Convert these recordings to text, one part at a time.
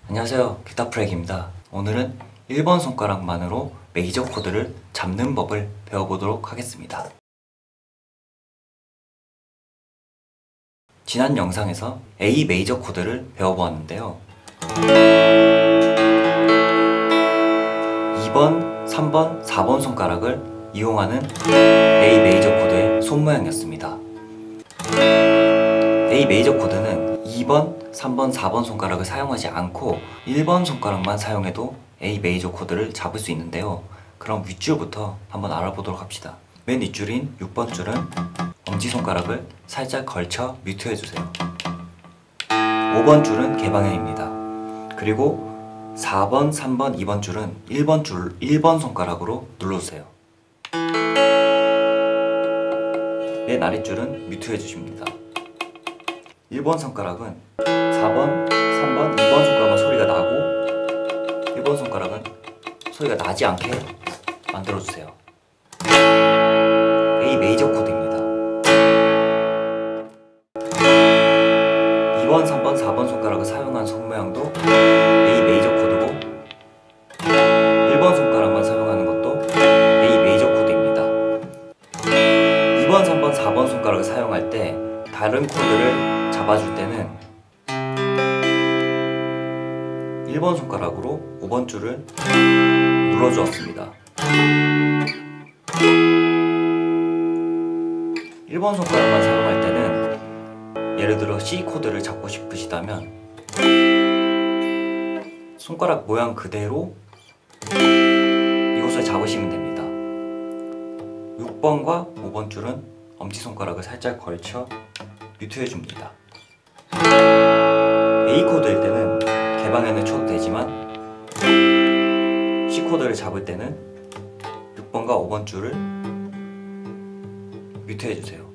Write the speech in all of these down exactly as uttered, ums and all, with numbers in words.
안녕하세요, 기타프렉입니다. 오늘은 일 번 손가락만으로 메이저 코드를 잡는 법을 배워보도록 하겠습니다. 지난 영상에서 A 메이저 코드를 배워보았는데요. 이 번, 삼 번, 사 번 손가락을 이용하는 A 메이저 코드의 손모양이었습니다. A 메이저 코드는 이 번, 삼 번, 사 번 손가락을 사용하지 않고 일 번 손가락만 사용해도 A 메이저 코드를 잡을 수 있는데요. 그럼 윗줄부터 한번 알아보도록 합시다. 맨 윗줄인 육 번 줄은 엄지손가락을 살짝 걸쳐 뮤트해주세요. 오 번 줄은 개방현입니다. 그리고 사 번, 삼 번, 이 번 줄은 일 번 줄, 일 번 손가락으로 눌러주세요. 맨 아랫줄은 뮤트해주십니다. 일 번 손가락은 사 번, 삼 번, 이 번 손가락만 소리가 나고 일 번 손가락은 소리가 나지 않게 만들어주세요. A 메이저 코드입니다. 이 번, 삼 번, 사 번 손가락을 사용한 손모양도 A 메이저 코드고 일 번 손가락만 사용하는 것도 A 메이저 코드입니다. 이 번, 삼 번, 사 번 손가락을 사용할 때 다른 코드를 잡아줄 때는 일 번 손가락으로 오 번 줄을 눌러주었습니다. 일 번 손가락만 사용할 때는 예를 들어 C 코드를 잡고 싶으시다면 손가락 모양 그대로 이곳을 잡으시면 됩니다. 육 번과 오 번 줄은 엄지손가락을 살짝 걸쳐 뮤트해줍니다. A 코드일 때는 개방현을 쳐도 되지만 C 코드를 잡을 때는 육 번과 오 번 줄을 뮤트해주세요.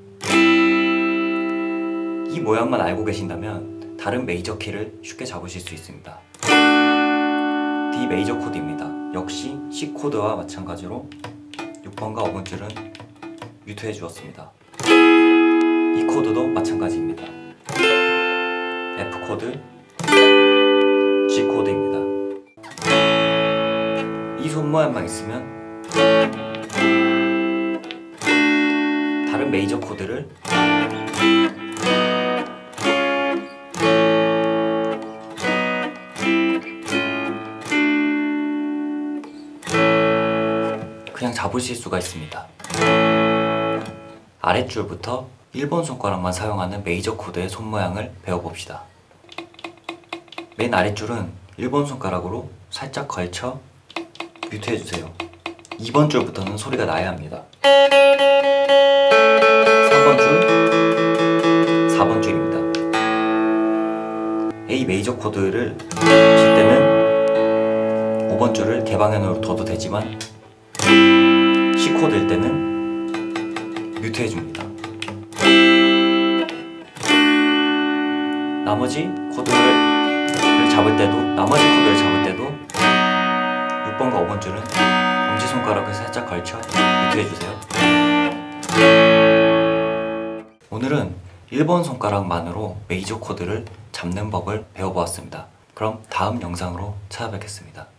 이 모양만 알고 계신다면 다른 메이저 키를 쉽게 잡으실 수 있습니다. D 메이저 코드입니다. 역시 C 코드와 마찬가지로 육 번과 오 번 줄은 뮤트해 주었습니다. 이 코드도 마찬가지입니다. F 코드, G 코드입니다. 이 손모양만 있으면 다른 메이저 코드를 그냥 잡으실 수가 있습니다. 아랫줄부터 일 번 손가락만 사용하는 메이저 코드의 손모양을 배워봅시다. 맨 아랫줄은 일 번 손가락으로 살짝 걸쳐 뮤트해주세요. 이 번 줄부터는 소리가 나야 합니다. 삼 번 줄, 사 번 줄입니다. A 메이저 코드를 칠 때는 오 번 줄을 개방현으로 둬도 되지만 C 코드일 때는 뮤트해줍니다. 나머지 코드를 잡을 때도 나머지 코드를 잡을 때도 육 번과 오 번 줄은 엄지손가락을 살짝 걸쳐 뮤트해주세요. 오늘은 일 번 손가락만으로 메이저 코드를 잡는 법을 배워보았습니다. 그럼 다음 영상으로 찾아뵙겠습니다.